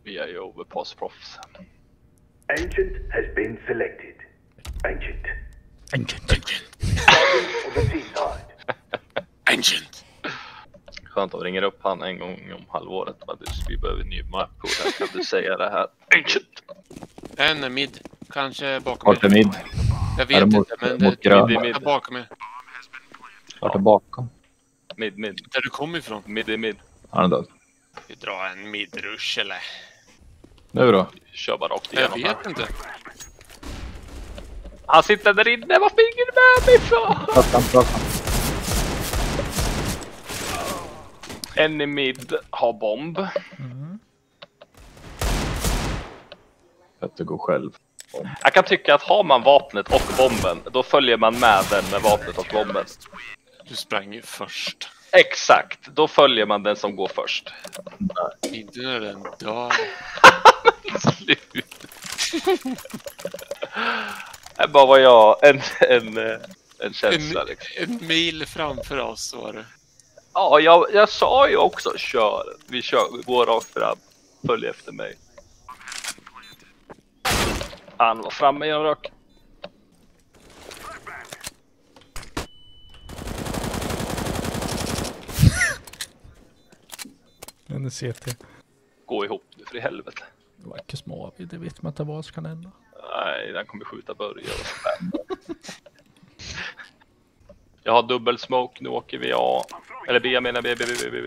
PIO with post profs. Agent has been selected. Agent. Agent. Skönt att ringer upp han en gång om halvåret. Vi behöver ny mappool. Kan du säga det här? Agent. En mid. Kanske bakom Vart är mid? Jag vet inte, men mot grön. mid är bakom mig. Vart är bakom? Mid. Där du kommer ifrån. Mid. Han är död. Vi drar en midrush eller? Nu då? Kör bara rakt Jag igenom. vet inte. Han sitter där inne. Vad fick du med mig ifrån? Plockan. En i mid har bomb. Att gå själv. Jag kan tycka att har man vapnet och bomben, då följer man med den med vapnet och bomben. Du sprang ju först. Exakt, då följer man den som går först. Inte när den dör. Slut. Det bara var jag en känsla liksom. En mil framför oss var det. Ja, jag sa ju också kör. Vi går rakt fram. Följ efter mig. Han var framme genom rök. Den är CT. Gå ihop nu för i helvete. Det verkar små. Det vet man inte vad som kan hända. Nej, den kommer skjuta börja. Jag har dubbel smoke, nu åker vi A. Eller B, jag menar B.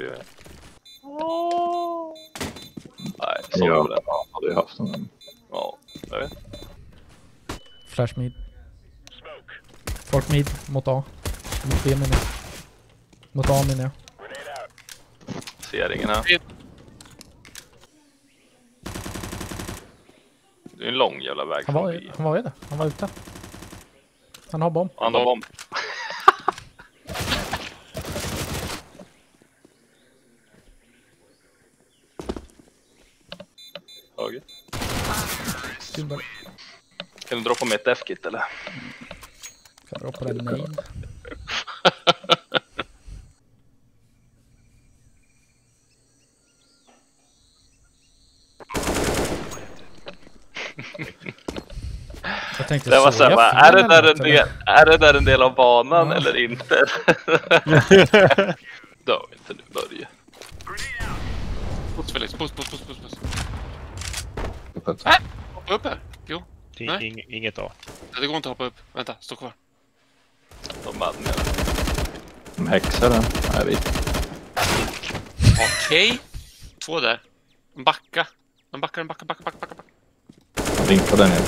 Nej, så Ja, det. hade jag haft den. Ja, jag vet. Flash mid. Folk mid mot A. Mot B menar jag. Mot A menar jag. Ser ingen här. Det är en lång jävla väg. Han var ju där. Han var ute. Han har bomb. Han har bomb. Höger. Syndare. Kan du droppa med ett F-kit eller? Kan droppa den main. Jag tänkte det var så så här, är det där en del av banan eller inte? Dör inte nu, Börje. Puss Felix, puss. Öppet. Hoppa upp här. Jo. Inget A. Det går inte att hoppa upp. Vänta, stå kvar. De madnar. De häxar den. Nej, vi. Okej. 2 där. En backa. Backa. Ring på den igen.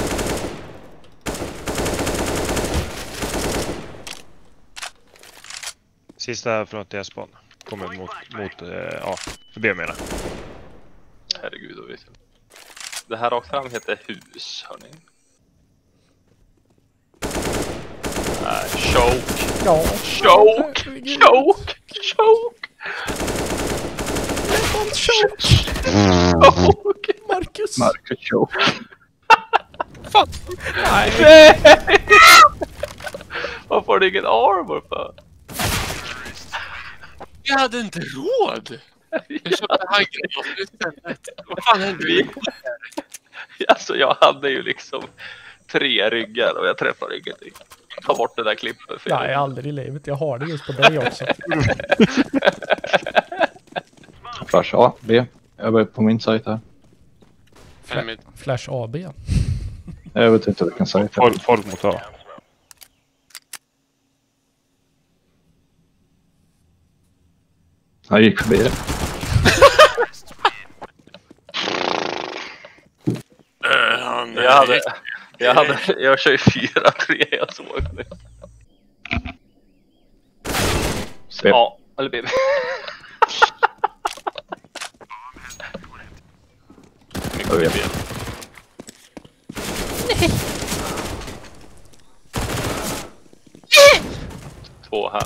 Sista från TS-spawn. Kommer mot A. Förbi jag menar. Herregud, då vet jag. Det här rakt fram heter hus, hörni. Nej, choke. Ja. Choke. Marcus. Marcus choke. Fan. Nej. Vad får du ingen armor för? Jag hade inte råd. Jag köpte handgranat istället. Vad fan hände det? Alltså jag hade ju liksom 3 ryggar och jag träffar ingenting. Ta bort det där klippet. Nej, aldrig i livet. Jag har det just på dig också. Flash A, B. Jag var på min sajt här. Flash AB. Jag vet inte vilken sajt här. Folk mot A. Han gick förbi det. Jag kör ju 4-3, jag såg det. Ja, eller B. Jag vet. Två här.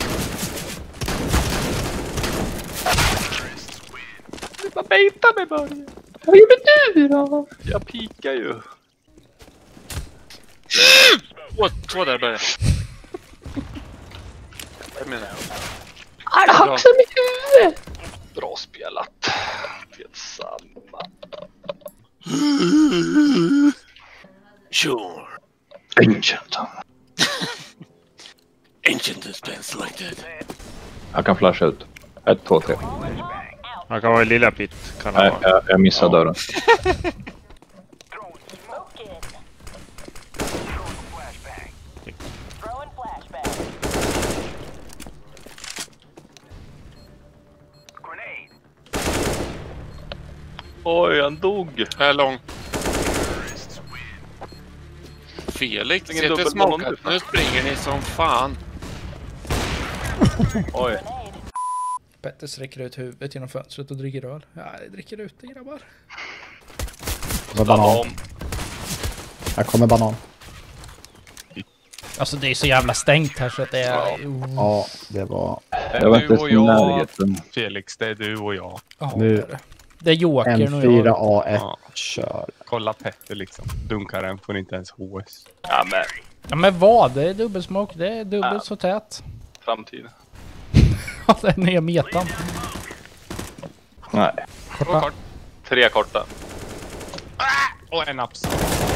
Du bara bejta mig, Börje. Vad gjorde du då? Jag pikar ju. 2 där börjar. Jag menar. Han hacksar mitt huvud. Bra spelat. Det är samma. Sure. Ancient. Ancient has been selected. Jag kan flasha ut. 1, 2, 3. Han kan vara i lilla pit. Kan han Nej, vara. jag missade dörren. Oj, han dog. Här lång. Felix, Ingen se till dubbelboll smokat. nu. Nu springer ni som fan. Oj. Petter sträcker ut huvudet genom fönstret och dricker öl. Ja, jag dricker ut det, grabbar. Så banan. Om. Här kommer banan. Alltså det är så jävla stängt här så att det är... Ja, det var... Jag var inte Du och ens i jag, närheten. Felix, det är du och jag. Ja, Nu. det är det. Det är Jokern och jag. M4A1. Ja. Kör. Kolla Petter liksom. Dunkaren får inte ens HS. Ja, men Ja men vad? Det är dubbelsmoke. Det är dubbelt Ja. så tät. framtiden. Ja, det är nya metan. Nej. Korta. 3 korta. Och en ups.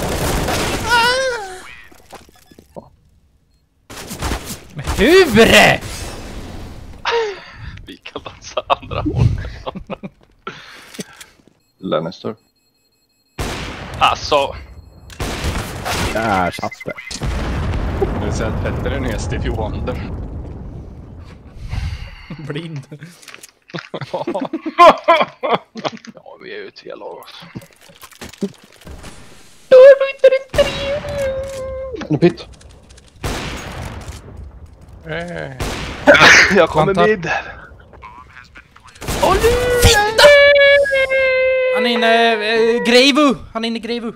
Men hur? Vi kan dansa andra hållet. Lannister. Alltså. Där satt det. Det vill säga att Petter är ner Stevie Wonder. Blind. Ja, vi är ju ett helt lag också. En pit. Jag kommer Vänta. mid. Han är inne... Greivu! Han är inne i Greivu.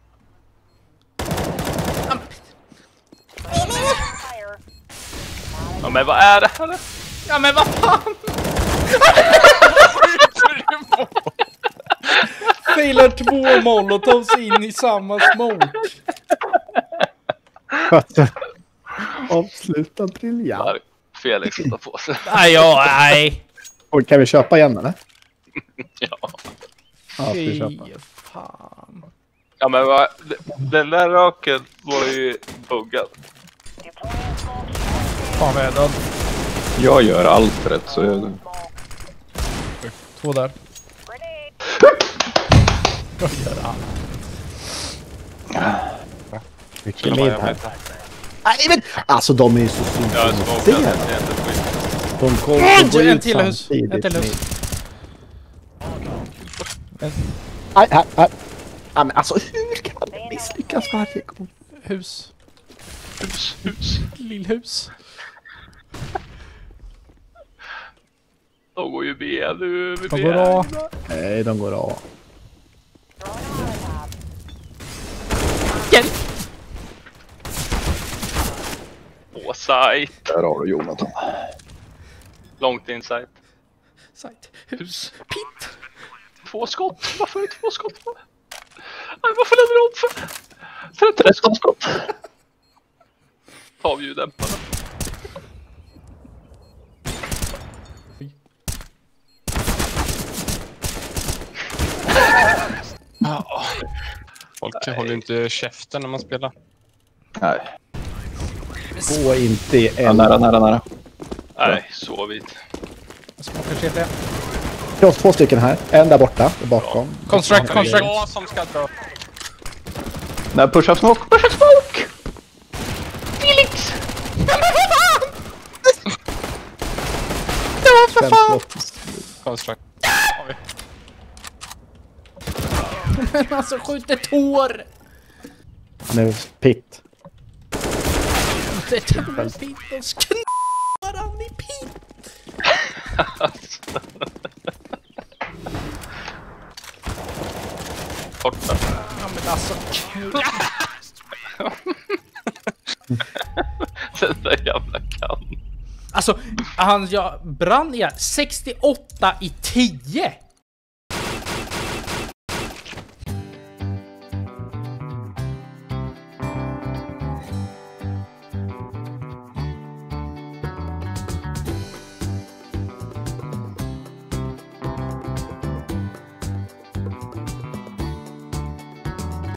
Ja, men vad är det här? Ja men vad fan! Failar 2 molotovs in i samma smoke. Avsluta briljant. Felix tar på sig. Nej. Och kan vi köpa igen eller? Ja. Ja, ska vi köpa. Fy fan. Ja, men vad, den där raken var ju buggad. Fan vad jag är död. Jag gör allt rätt så jag... 2 där. Jag gör allt. Vilken led här. Nej men! Alltså de är ju så Jag smokade. synkroniserade. Det är inte skit. De går En ut till hus. samtidigt. En till hus. Nej, här. Ja, men alltså hur kan det misslyckas varje gång? Hus. Hus. Lillhus. De går ju B nu. De går A. Nej, de går av. Hjälp! På site. Där har du Jonathan. Långt inside. Sight. Hus. Pit. 2 skott. Varför är det 2 skott? Nej, varför lämnar du om för? 13 skott. Ta av ljuddämparna. Folk håller inte käften när man spelar. Nej. Gå inte i Ja, en... nära. Nej, så vitt. Smoker CT. Det är 2 stycken här. En där borta, bakom. Construct. Det är jag som ska dra. Nej, push up smoke. Push up smoke! Felix! Fem skott. Construct. Men alltså skjut ett hår! Nu, pit. Det är en pit och sknar han i pit! Korta. Ja men alltså... Den där jävla kan. Alltså, jag brann 68 i 10!